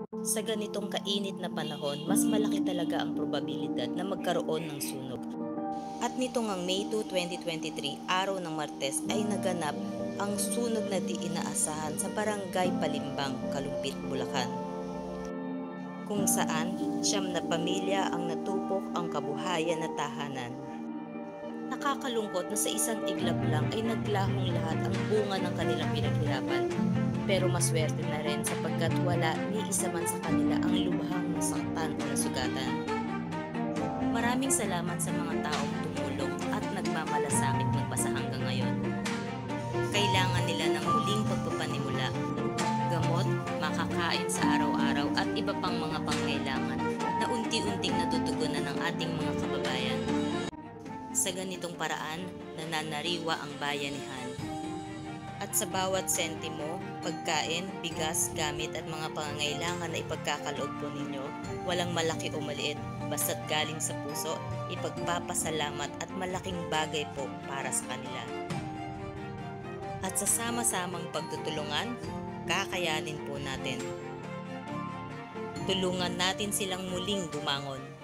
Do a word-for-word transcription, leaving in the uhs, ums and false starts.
Sa ganitong kainit na panahon, mas malaki talaga ang probabilidad na magkaroon ng sunog. At nito ngang May second, twenty twenty-three, araw ng Martes ay naganap ang sunog na di inaasahan sa Barangay Palimbang, Kalumpit, Bulacan, kung saan siyam na pamilya ang natupok ang kabuhayan na tahanan. Nakakalungkot na sa isang iglap lang ay naglahong lahat ang bunga ng kanilang pinaghirapan. Pero maswerte na rin sapagkat wala ni isa man sa kanila ang lubhang nasaktan o nasugatan. Maraming salamat sa mga taong tumulong at nagmamalasakit magbasa hanggang ngayon. Kailangan nila ng muling pagpapanimula, gamot, makakain sa araw-araw at iba pang mga pangailangan na unti-unting natutugunan ng ating mga kababayan. Sa ganitong paraan, nananariwa ang bayanihan. At sa bawat sentimo, pagkain, bigas, gamit at mga pangangailangan na ipagkakaloob po ninyo, walang malaki o maliit, basta't galing sa puso, ipagpapasalamat at malaking bagay po para sa kanila. At sa sama-samang pagtutulungan, kakayanin po natin. Tulungan natin silang muling bumangon.